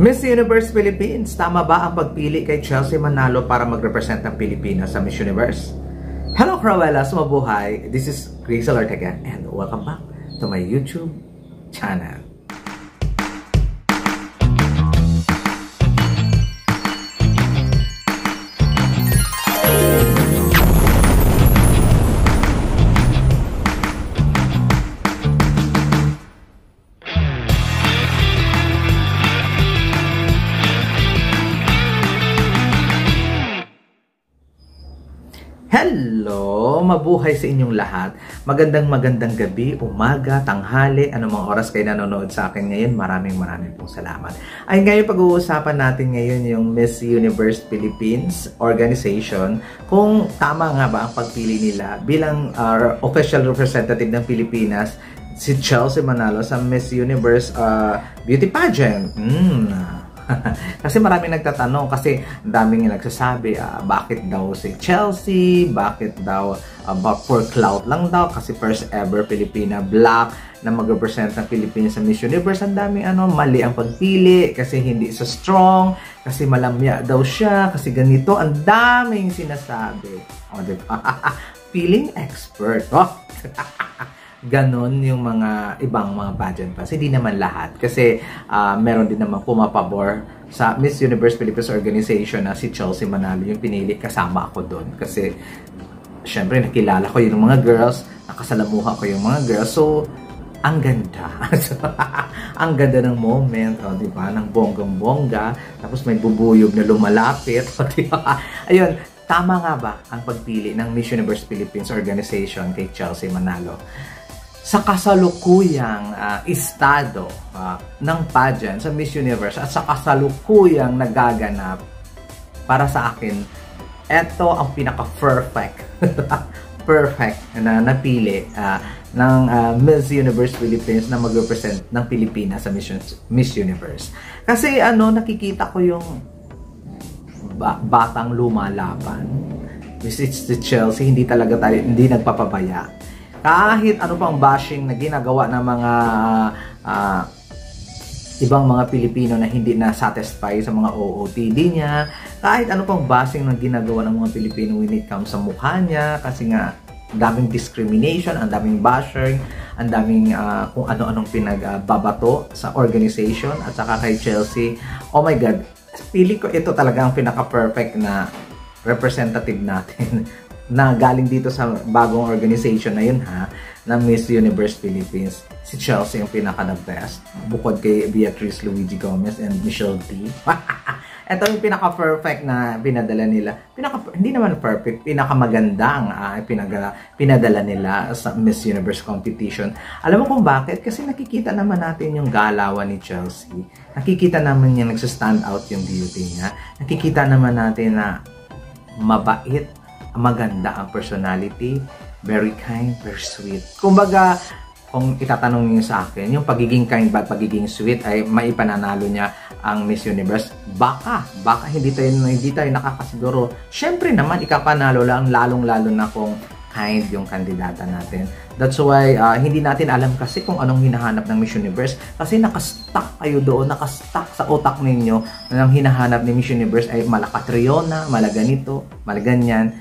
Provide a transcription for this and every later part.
Miss Universe Philippines, tama ba ang pagpili kay Chelsea Manalo para mag-represent ng Pilipinas sa Miss Universe? Hello Cruellas, mabuhay! This is Grace Ortega and welcome back to my YouTube channel. Hello! Mabuhay sa inyong lahat. Magandang gabi, umaga, tanghali, anumang oras kayo nanonood sa akin ngayon. Maraming pong salamat. Ay ngayon pag-uusapan natin ngayon yung Miss Universe Philippines organization. Kung tama nga ba ang pagpili nila bilang official representative ng Pilipinas, si Chelsea Manalo sa Miss Universe beauty pageant. Kasi maraming nagtatanong, kasi daming nagsasabi bakit daw si Chelsea, bakit daw for clout lang daw, kasi first ever Filipina black na mag-represent ng Pilipinas sa Miss Universe. Ang daming mali ang pagpili, kasi hindi sa strong, kasi malamya daw siya, kasi ganito, ang daming sinasabi. O, diba? Feeling expert. Ganon yung mga ibang mga pageant pa. Hindi naman lahat. Kasi meron din naman pumapabor sa Miss Universe Philippines organization na si Chelsea Manalo yung pinili. Kasama ako doon. Kasi syempre nakilala ko yung mga girls. Nakasalamuha ko yung mga girls. So, ang ganda. Ang ganda ng moment. O, diba? Ng bonggang-bongga. Tapos may bubuyog na lumalapit. O, diba? Ayun. Tama nga ba ang pagpili ng Miss Universe Philippines organization kay Chelsea Manalo? Sa kasalukuyang estado ng pageant sa Miss Universe at sa kasalukuyang nagaganap, para sa akin, ito ang pinaka-perfect perfect na napili ng Miss Universe Philippines na mag-represent ng Pilipinas sa Miss Universe. Kasi nakikita ko yung batang lumalaban. Miss Chelsea, hindi nagpapabaya. Kahit ano pang bashing na ginagawa ng mga ibang mga Pilipino na hindi na satisfy sa mga OOTD niya, kahit ano pang bashing na ginagawa ng mga Pilipino when it comes sa mukha niya, kasi nga daming discrimination, ang daming bashing, ang daming kung ano-anong pinagbabato sa organization at saka kay Chelsea. Oh my God, pili ko ito talaga ang pinaka-perfect na representative natin na galing dito sa bagong organization na yun na Miss Universe Philippines. Si Chelsea yung pinaka-the best. Bukod kay Beatrice Luigi Gomez and Michelle D. Ito yung pinaka-perfect na pinadala nila. Hindi naman perfect, pinaka-magandang pinadala nila sa Miss Universe competition. Alam mo kung bakit? Kasi nakikita naman natin yung galawan ni Chelsea. Nakikita naman niya nagsa-stand out yung beauty niya. Nakikita naman natin na mabait, maganda ang personality, very kind, very sweet. Kumbaga, kung itatanong niyo sa akin, yung pagiging kind ba at pagiging sweet ay maipananalo niya ang Miss Universe, baka hindi tayo nakakasiguro. Syempre naman, ikapanalo lang, lalong-lalo na kung kind yung kandidata natin. That's why, hindi natin alam kasi kung anong hinahanap ng Miss Universe. Kasi nakastuck kayo doon, nakastuck sa utak ninyo na ang hinahanap ni Miss Universe ay malakatriona, malaganito, malaganyan.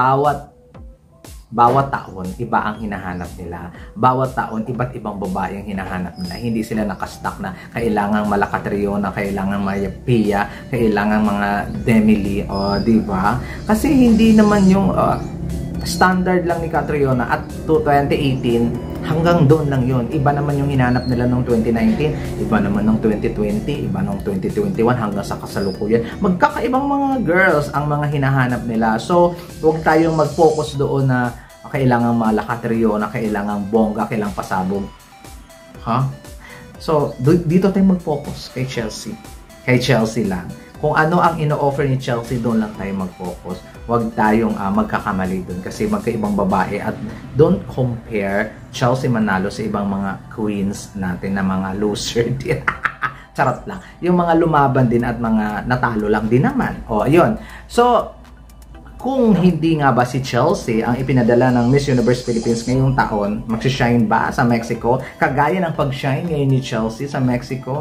Bawat taon, iba ang hinahanap nila. Bawat taon, iba't ibang babae ang hinahanap nila. Hindi sila nakastuck na kailangan malakatriona, kailangan mayapia, kailangan mga demili, diba? Kasi hindi naman yung standard lang ni Catriona at 2018 hanggang doon lang yun. Iba naman yung hinanap nila noong 2019, iba naman noong 2020, iba noong 2021 hanggang sa kasalukuyan. Magkakaibang mga girls ang mga hinahanap nila. So, huwag tayong mag-focus doon na kailangan malakatriona, kailangan bongga, kailangan pasabog. So, dito tayo mag-focus kay Chelsea. Kay Chelsea lang. Kung ano ang ino-offer ni Chelsea, doon lang tayo mag-focus. Huwag tayong magkakamali doon kasi magkaibang babae at don't compare Chelsea Manalo sa ibang mga queens natin na mga loser din. Charot lang. Yung mga lumaban din at mga natalo lang din naman. O, ayun. So, kung hindi nga ba si Chelsea ang ipinadala ng Miss Universe Philippines ngayong taon, magsishine ba sa Mexico? Kagaya ng pag-shine ngayon ni Chelsea sa Mexico?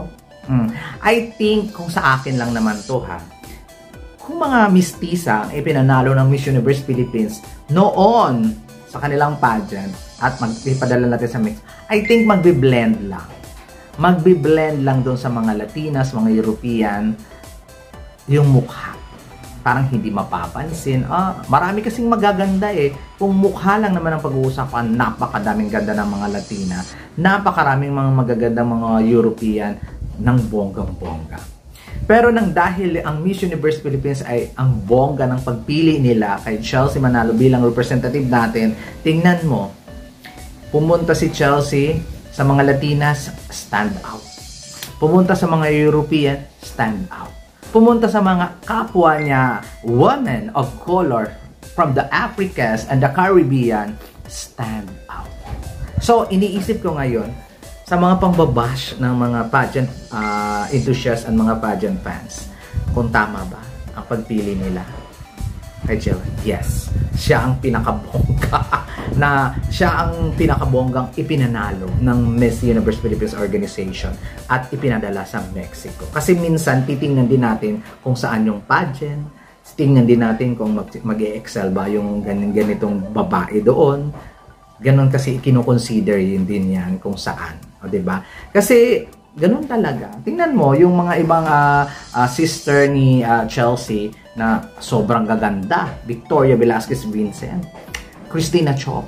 I think, kung sa akin lang naman to ha, kung mga mistisa ang ipinanalo ng Miss Universe Philippines noon sa kanilang pageant at magpipadala natin sa mix, I think magbe-blend lang. Magbe-blend lang doon sa mga Latinas, mga European, yung mukha. Parang hindi mapapansin. Marami kasing magaganda eh. Kung mukha lang naman ang pag-uusapan, napakadaming ganda ng mga Latina. Napakaraming mga magagandang mga European ng bonggang-bongga. Pero nang dahil ang Miss Universe Philippines ay ang bongga ng pagpili nila kay Chelsea Manalo bilang representative natin, tingnan mo, pumunta si Chelsea sa mga Latinas, stand out. Pumunta sa mga European, stand out. Pumunta sa mga kapwa niya, women of color from the Africas and the Caribbean, stand out. So, iniisip ko ngayon, sa mga pambabash ng mga pageant enthusiasts and mga pageant fans, kung tama ba ang pagpili nila kay Chelsea? Yes, siya ang pinakabongga siya ang pinakabonggang ipinanalo ng Miss Universe Philippines Organization at ipinadala sa Mexico. Kasi minsan titingnan din natin kung saan yung pageant, tingnan din natin kung mag-e-excel ba yung ganitong babae doon. Ganon kasi kino-consider yun din yan kung saan. O, diba? Kasi ganun talaga. Tingnan mo yung mga ibang sister ni Chelsea na sobrang gaganda. Victoria Velasquez Vincent, Christina Chop.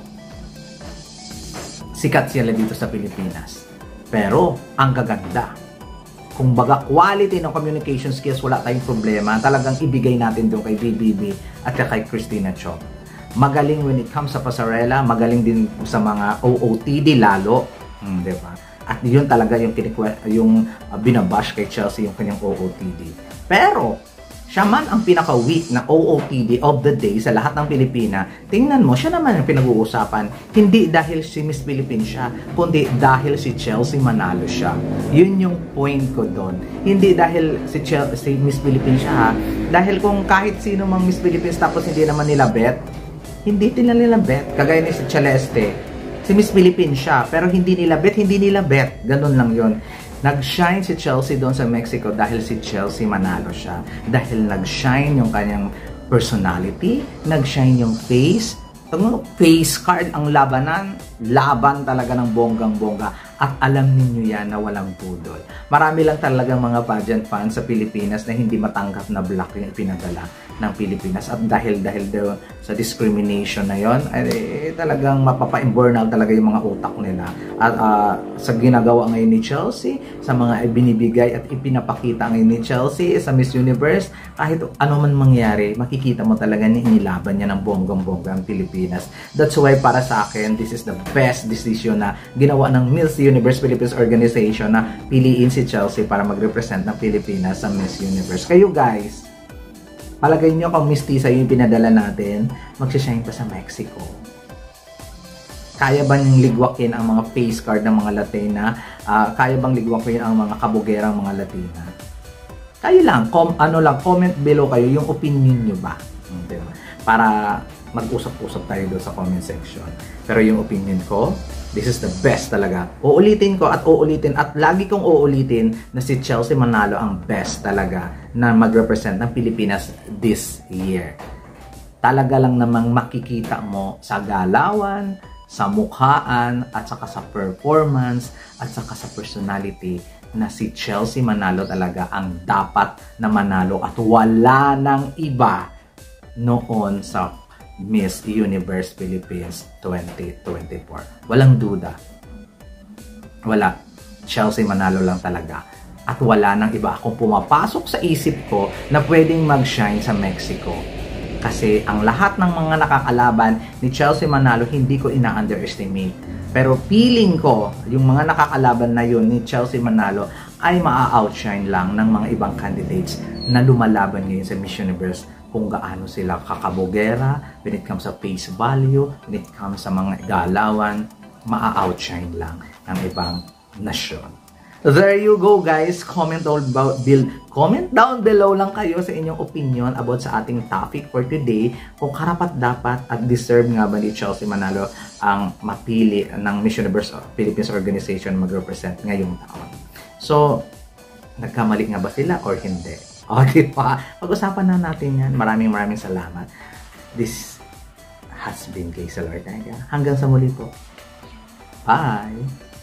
Sikat sila dito sa Pilipinas. Pero ang gaganda. Kung baga quality ng communication skills, wala tayong problema. Talagang ibigay natin doon kay BBB at kay Christina Chop. Magaling when it comes sa pasarela, magaling din sa mga OOTD lalo. Diba? At yun talaga yung binabash kay Chelsea, yung kanyang OOTD. Pero, siya man ang pinaka-weak na OOTD of the day sa lahat ng Pilipina. Tingnan mo, siya naman ang pinag-uusapan. Hindi dahil si Miss Philippines siya, kundi dahil si Chelsea Manalo siya. Yun yung point ko doon. Hindi dahil si Miss Philippines siya ha. Dahil kung kahit sino mang Miss Philippines tapos hindi naman nila bet, hindi nila bet. Kagaya ni si Celeste. Si Miss Philippines siya, pero hindi nila bet. Ganun lang yon. Nag-shine si Chelsea doon sa Mexico dahil si Chelsea Manalo siya. Dahil nag-shine yung kanyang personality, nag-shine yung face card ang laban talaga ng bonggang-bongga. At alam ninyo yan na walang pudol. Marami lang talagang mga pageant fans sa Pilipinas na hindi matanggap na black yung ipinadala ng Pilipinas. At dahil doon sa discrimination na yon, ay talagang mapapa-burnout talaga yung mga utak nila. At sa ginagawa ngayon ni Chelsea, sa mga binibigay at ipinapakita ngayon ni Chelsea sa Miss Universe, kahit ano man mangyari, makikita mo talaga na inilaban niya ng bonggang-bongga ang Pilipinas. That's why para sa akin, this is the best decision na ginawa ng Miss Universe Philippines Organization na piliin si Chelsea para mag-represent ng Pilipinas sa Miss Universe. Kayo guys, palagay nyo kung mistisa yung pinadala natin, magsishine pa sa Mexico. Kaya ba niyong ligwakin ang mga face card ng mga Latina? Kaya bang ligwakin ang mga kabugerang mga Latina? Kayo lang, comment below kayo yung opinion nyo ba? Diba? Para mag-usap-usap tayo doon sa comment section. Pero yung opinion ko, this is the best talaga. Uulitin ko at uulitin at lagi kong uulitin na si Chelsea Manalo ang best talaga na mag-represent ng Pilipinas this year. Talaga lang namang makikita mo sa galawan, sa mukhaan, at saka sa performance, at saka sa personality na si Chelsea Manalo talaga ang dapat na manalo at wala nang iba noon sa Miss Universe Philippines 2024. Walang duda. Wala. Chelsea Manalo lang talaga. At wala nang iba akong pumapasok sa isip ko na pwedeng mag-shine sa Mexico. Kasi ang lahat ng mga nakakalaban ni Chelsea Manalo hindi ko ina-underestimate. Pero feeling ko, yung mga nakakalaban na yun ni Chelsea Manalo ay maa-outshine lang ng mga ibang candidates na lumalaban ngayon sa Miss Universe kung gaano sila kakabugera, when it comes sa face value, when it comes sa mga galawan, maa-outshine lang ng ibang nasyon. There you go guys, comment down below lang kayo sa inyong opinion about sa ating topic for today, kung karapat-dapat at deserve nga ba ni Chelsea Manalo ang mapili ng Miss Universe Philippines Organization mag-represent ngayong taon. So, nagkamali nga ba sila or hindi. O, diba? Pag-usapan na natin yan. Maraming salamat. This has been Kay Salartega. Hanggang sa muli po. Bye!